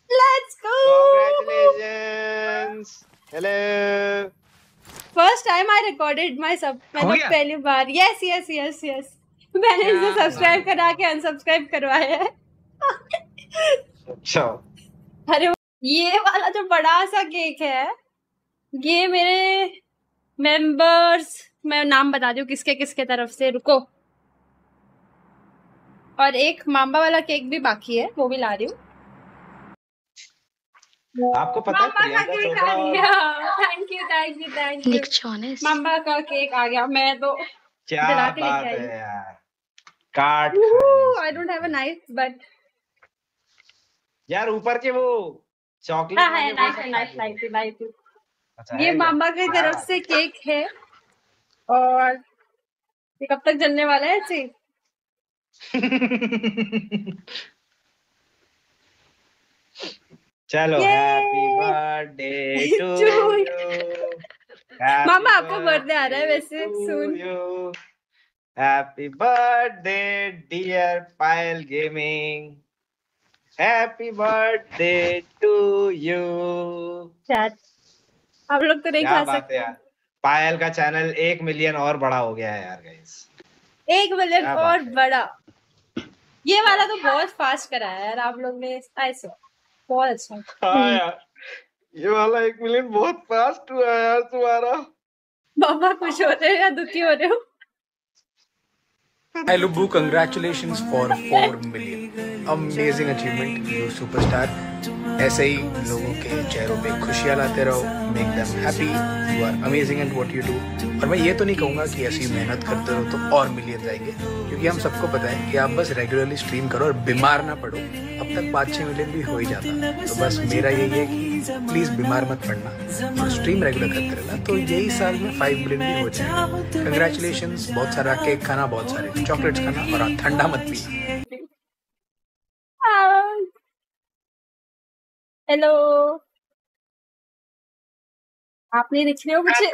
Let's go! Congratulations! Hello! First time I recorded my मतलब पहली बार। Yes. मैंने इसे सब्सक्राइब करा के अनसब्सक्राइब करवाया है। अच्छा। अरे ये वाला जो बड़ा सा केक है, ये मेरे मेंबर्स, मैं नाम बता दूं किसके किसके तरफ से, रुको। और एक मामा वाला केक भी बाकी है, वो भी ला रही हूँ। आपको पता है प्रियंका चोपड़ा और थैंक यू मामा का केक आ गया। मैं तो क्या जला के बात लेके है आई। यार, काट I don't have a knife but यार ऊपर के वो चॉकलेट हाँ वाले है, वो नाइफ सब है, खा नाइफ लिए। लाइफ। अच्छा ये है क्या? मामा की क्या तरफ बात से केक है और ये कब तक जलने वाला है ऐसे? चलो हैप्पी ये बर्थडे टू यू, मामा हैप्पी आपका बर्थडे आ रहा है बर्थडे वैसे टू सुन। You, happy birthday dear Payal gaming, happy birthday to you. शायद आप लोग तो नहीं क्या खा बात है सकते। यार, पायल का चैनल 1 मिलियन और बड़ा हो गया है यार गाइस। 1 मिलियन क्या और बात है। बड़ा। ये वाला तो बहुत फास्ट कराया यार आप लोग ने, ऐसे बहुत अच्छा। हाँ यार, ये वाला 1 मिलियन बहुत फास्ट हुआ यार तुम्हारा। मामा खुश हो रहे हो या दुखी हो रहे हो? Hi Lubbu, congratulations for 4 million. Amazing achievement, you superstar. ऐसे ही लोगों के चेहरों पे खुशियाँ लाते रहो, make them happy. You are amazing at what you do. और मैं ये तो नहीं कहूँगा कि ऐसी मेहनत करते रहो तो और मिलियंस आएंगे, क्योंकि हम सबको पता है कि आप बस रेगुलरली स्ट्रीम करो और बीमार ना पड़ो, अब तक 5-6 मिलियन भी हो ही जाता। तो बस मेरा यही है कि प्लीज बीमार मत पड़ना और स्ट्रीम रेगुलर करते रहना, तो यही साल में 5 मिलियन भी हो जाएगा। कंग्रेचुलेशंस, बहुत सारा केक खाना, बहुत सारे चॉकलेट्स खाना और ठंडा मत पीना। हेलो, आप नहीं दिख रहे हो मुझे।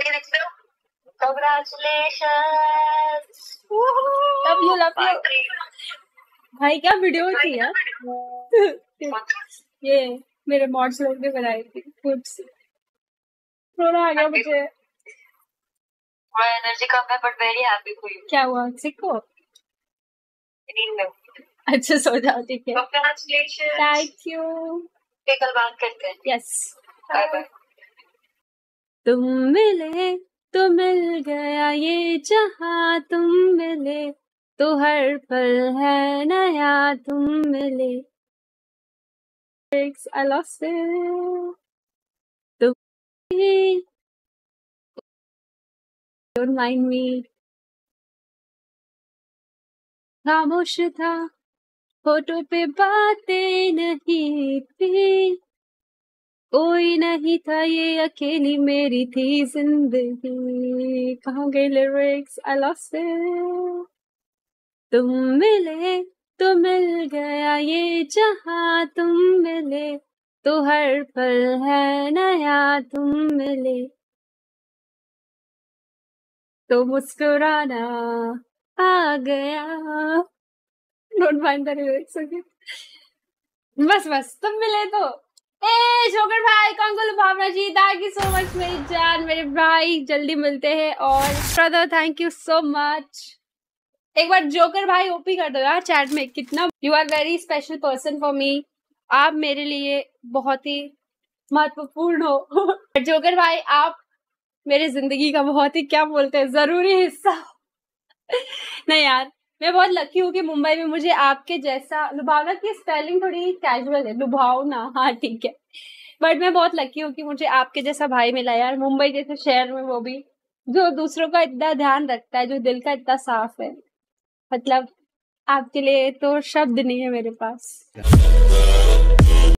Congratulations! Love you. भाई क्या वीडियो थी यार। ये मेरे मॉड्स लोग ने बनाई थी खुद से। रोना आ गया मुझे। एनर्जी कम है but very happy for you. क्या हुआ, सिक हो? अच्छा सो जाओ, ठीक है। Congratulations! Thank you. कल बात करते हैं। Yes, bye bye. तुम मिले तो मिल गया ये जहां, तुम मिले तो हर पल है नया, तुम मिले। I lost it. तुम don't mind me. खामोश था, फोटो पे बातें नहीं थी, कोई नहीं था, ये अकेली मेरी थी जिंदगी। कहाँ गई लिरिक्स? I lost it. तुम मिले तो मिल गया ये जहां, तुम मिले तो हर पल है नया, तुम मिले तो मुस्कुराना आ गया। Don't mind the lyrics, okay. बस तुम मिले तो। ए शोकर भाई, कांगो Bhavna ji, thank you so much मेरी जान, मेरे भाई, जल्दी मिलते हैं। और brother thank you so much. एक बार जोकर भाई ओपी कर दो यार चैट में, कितना you are very special person for me. आप मेरे लिए बहुत ही महत्वपूर्ण हो। जोकर भाई आप मेरी जिंदगी का बहुत ही, क्या बोलते हैं, जरूरी हिस्सा। नहीं यार, मैं बहुत लकी हूँ कि मुंबई में मुझे आपके जैसा, लुभावना की स्पेलिंग थोड़ी कैजुअल है, लुभावना, हाँ ठीक है, बट मैं बहुत लकी हूँ कि मुझे आपके जैसा भाई मिला यार, मुंबई जैसे शहर में, वो भी जो दूसरों का इतना ध्यान रखता है, जो दिल का इतना साफ है। मतलब आपके लिए तो शब्द नहीं है मेरे पास।